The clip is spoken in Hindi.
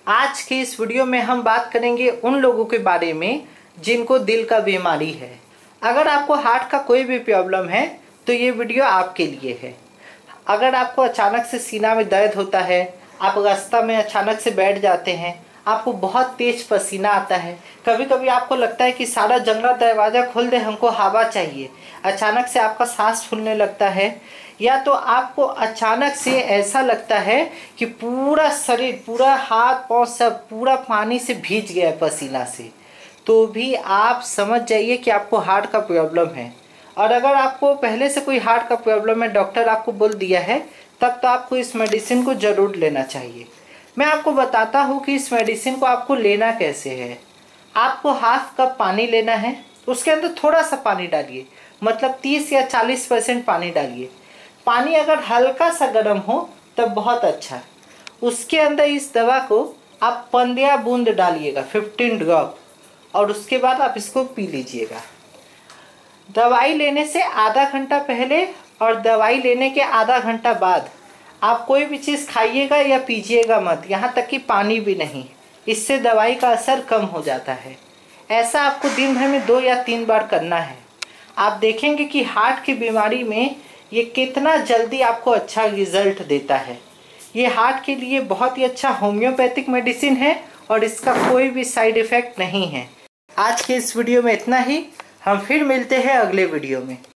आज की इस वीडियो में हम बात करेंगे उन लोगों के बारे में जिनको दिल का बीमारी है। अगर आपको हार्ट का कोई भी प्रॉब्लम है तो ये वीडियो आपके लिए है। अगर आपको अचानक से सीना में दर्द होता है, आप रास्ता में अचानक से बैठ जाते हैं, आपको बहुत तेज पसीना आता है, कभी कभी आपको लगता है कि सारा जंगला दरवाज़ा खोल दे, हमको हवा चाहिए, अचानक से आपका सांस फूलने लगता है, या तो आपको अचानक से ऐसा लगता है कि पूरा शरीर, पूरा हाथ पाँव सब पूरा पानी से भीग गया है पसीना से, तो भी आप समझ जाइए कि आपको हार्ट का प्रॉब्लम है। और अगर आपको पहले से कोई हार्ट का प्रॉब्लम है, डॉक्टर आपको बोल दिया है, तब तो आपको इस मेडिसिन को ज़रूर लेना चाहिए। मैं आपको बताता हूँ कि इस मेडिसिन को आपको लेना कैसे है। आपको हाफ कप पानी लेना है, उसके अंदर थोड़ा सा पानी डालिए, मतलब 30 या 40% पानी डालिए। पानी अगर हल्का सा गर्म हो तब बहुत अच्छा। उसके अंदर इस दवा को आप 15 बूंद डालिएगा, 15 ड्रॉप, और उसके बाद आप इसको पी लीजिएगा। दवाई लेने से आधा घंटा पहले और दवाई लेने के आधा घंटा बाद आप कोई भी चीज़ खाइएगा या पीजिएगा मत, यहाँ तक कि पानी भी नहीं। इससे दवाई का असर कम हो जाता है। ऐसा आपको दिन भर में 2 या 3 बार करना है। आप देखेंगे कि हार्ट की बीमारी में ये कितना जल्दी आपको अच्छा रिजल्ट देता है। ये हार्ट के लिए बहुत ही अच्छा होम्योपैथिक मेडिसिन है और इसका कोई भी साइड इफ़ेक्ट नहीं है। आज के इस वीडियो में इतना ही। हम फिर मिलते हैं अगले वीडियो में।